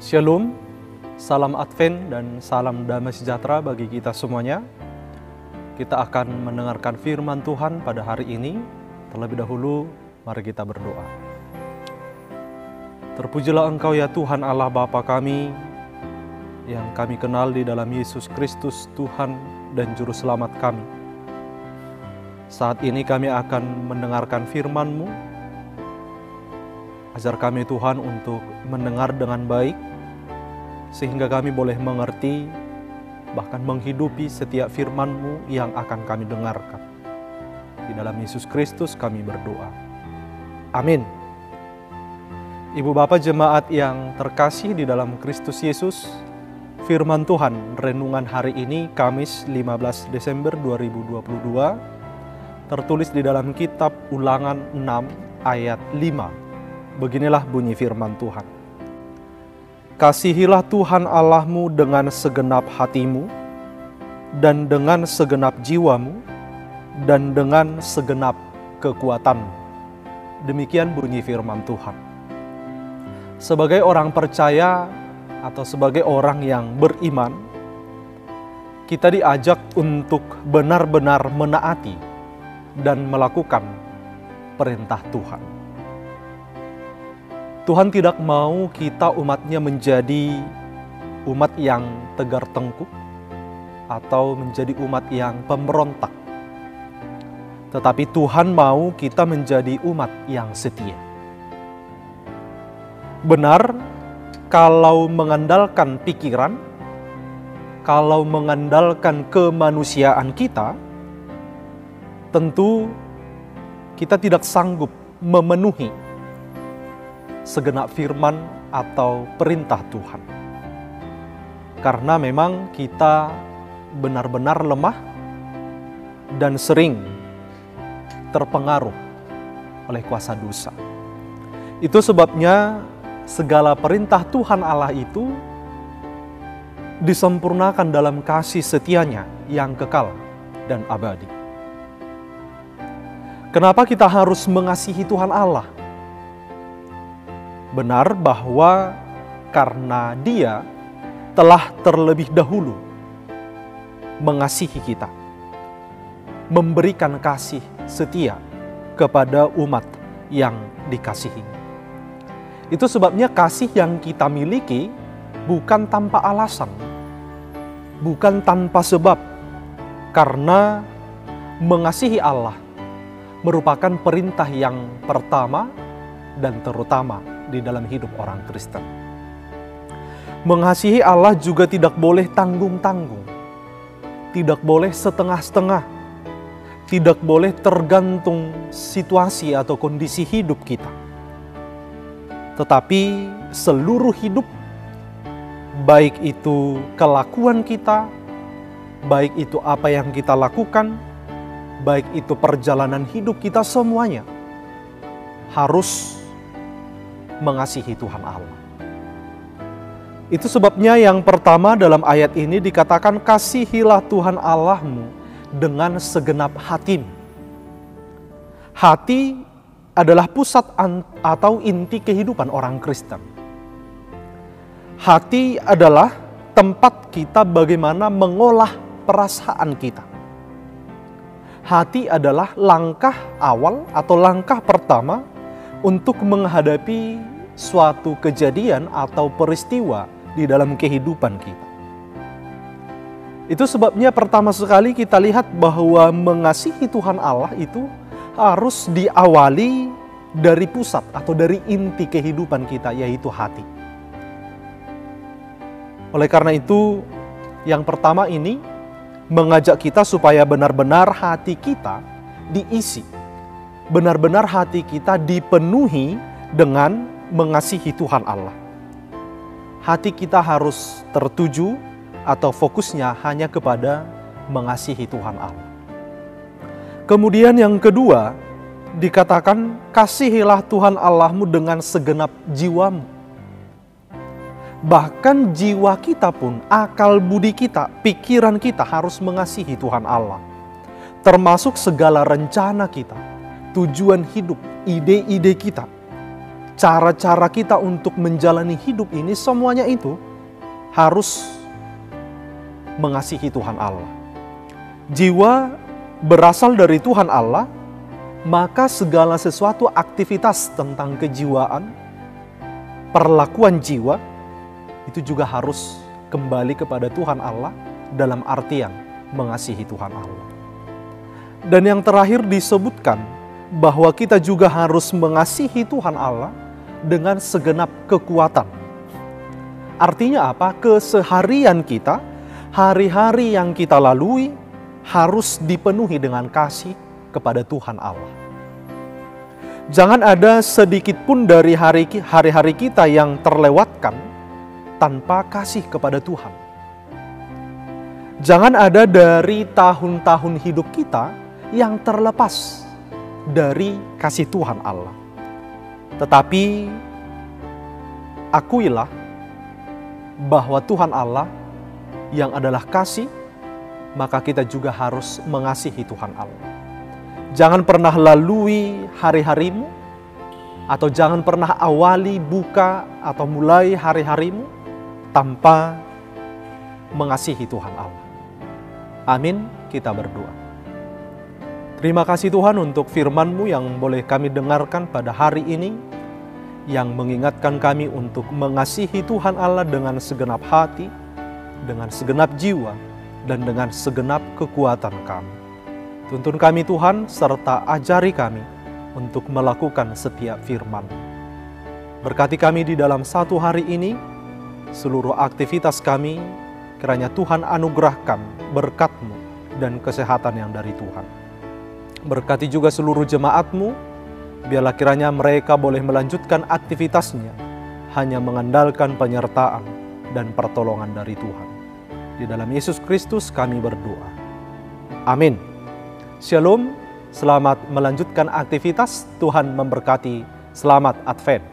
Shalom, salam Advent dan salam damai sejahtera bagi kita semuanya. Kita akan mendengarkan firman Tuhan pada hari ini. Terlebih dahulu, mari kita berdoa. Terpujilah Engkau ya Tuhan Allah Bapa kami, yang kami kenal di dalam Yesus Kristus Tuhan dan Juru Selamat kami. Saat ini kami akan mendengarkan firman-Mu. Ajar kami Tuhan untuk mendengar dengan baik, sehingga kami boleh mengerti, bahkan menghidupi setiap firman-Mu yang akan kami dengarkan. Di dalam Yesus Kristus kami berdoa. Amin. Ibu Bapak jemaat yang terkasih di dalam Kristus Yesus, firman Tuhan renungan hari ini Kamis 15 Desember 2022 tertulis di dalam kitab Ulangan 6 ayat 5. Beginilah bunyi firman Tuhan. Kasihilah Tuhan Allahmu dengan segenap hatimu, dan dengan segenap jiwamu, dan dengan segenap kekuatanmu. Demikian bunyi firman Tuhan. Sebagai orang percaya atau sebagai orang yang beriman, kita diajak untuk benar-benar menaati dan melakukan perintah Tuhan. Tuhan tidak mau kita umatnya menjadi umat yang tegar tengkuk atau menjadi umat yang pemberontak. Tetapi Tuhan mau kita menjadi umat yang setia. Benar, kalau mengandalkan pikiran, kalau mengandalkan kemanusiaan kita, tentu kita tidak sanggup memenuhi segenap firman atau perintah Tuhan. Karena memang kita benar-benar lemah dan sering terpengaruh oleh kuasa dosa. Itu sebabnya segala perintah Tuhan Allah itu disempurnakan dalam kasih setianya yang kekal dan abadi. Kenapa kita harus mengasihi Tuhan Allah? Benar bahwa karena Dia telah terlebih dahulu mengasihi kita, memberikan kasih setia kepada umat yang dikasihi. Itu sebabnya kasih yang kita miliki bukan tanpa alasan, bukan tanpa sebab, karena mengasihi Allah merupakan perintah yang pertama dan terutama di dalam hidup orang Kristen. Mengasihi Allah juga tidak boleh tanggung-tanggung, tidak boleh setengah-setengah, tidak boleh tergantung situasi atau kondisi hidup kita. Tetapi seluruh hidup, baik itu kelakuan kita, baik itu apa yang kita lakukan, baik itu perjalanan hidup kita, semuanya harus mengasihi Tuhan Allah. Itu sebabnya yang pertama dalam ayat ini dikatakan, kasihilah Tuhan Allahmu dengan segenap hatimu. Hati adalah pusat atau inti kehidupan orang Kristen. Hati adalah tempat kita bagaimana mengolah perasaan kita. Hati adalah langkah awal atau langkah pertama untuk menghadapi suatu kejadian atau peristiwa di dalam kehidupan kita. Itu sebabnya pertama sekali kita lihat bahwa mengasihi Tuhan Allah itu harus diawali dari pusat atau dari inti kehidupan kita, yaitu hati. Oleh karena itu, yang pertama ini mengajak kita supaya benar-benar hati kita diisi, benar-benar hati kita dipenuhi dengan mengasihi Tuhan Allah. Hati kita harus tertuju atau fokusnya hanya kepada mengasihi Tuhan Allah. Kemudian yang kedua dikatakan, kasihilah Tuhan Allahmu dengan segenap jiwamu. Bahkan jiwa kita pun, akal budi kita, pikiran kita harus mengasihi Tuhan Allah. Termasuk segala rencana kita, tujuan hidup, ide-ide kita. cara-cara kita untuk menjalani hidup ini, semuanya itu harus mengasihi Tuhan Allah. Jiwa berasal dari Tuhan Allah, maka segala sesuatu aktivitas tentang kejiwaan, perlakuan jiwa, itu juga harus kembali kepada Tuhan Allah dalam artian mengasihi Tuhan Allah. Dan yang terakhir disebutkan bahwa kita juga harus mengasihi Tuhan Allah dengan segenap kekuatan. Artinya apa? Keseharian kita, hari-hari yang kita lalui harus dipenuhi dengan kasih kepada Tuhan Allah. Jangan ada sedikit pun dari hari-hari kita yang terlewatkan tanpa kasih kepada Tuhan. Jangan ada dari tahun-tahun hidup kita yang terlepas dari kasih Tuhan Allah. Tetapi akuilah bahwa Tuhan Allah yang adalah kasih, maka kita juga harus mengasihi Tuhan Allah. Jangan pernah lalui hari-harimu, atau jangan pernah awali, buka, atau mulai hari-harimu tanpa mengasihi Tuhan Allah. Amin, kita berdoa. Terima kasih Tuhan untuk firman-Mu yang boleh kami dengarkan pada hari ini, yang mengingatkan kami untuk mengasihi Tuhan Allah dengan segenap hati, dengan segenap jiwa, dan dengan segenap kekuatan kami. Tuntun kami Tuhan, serta ajari kami untuk melakukan setiap firman. Berkati kami di dalam satu hari ini, seluruh aktivitas kami, kiranya Tuhan anugerahkan berkat-Mu dan kesehatan yang dari Tuhan. Berkati juga seluruh jemaat-Mu, biarlah kiranya mereka boleh melanjutkan aktivitasnya, hanya mengandalkan penyertaan dan pertolongan dari Tuhan. Di dalam Yesus Kristus kami berdoa. Amin. Shalom, selamat melanjutkan aktivitas. Tuhan memberkati. Selamat Advent.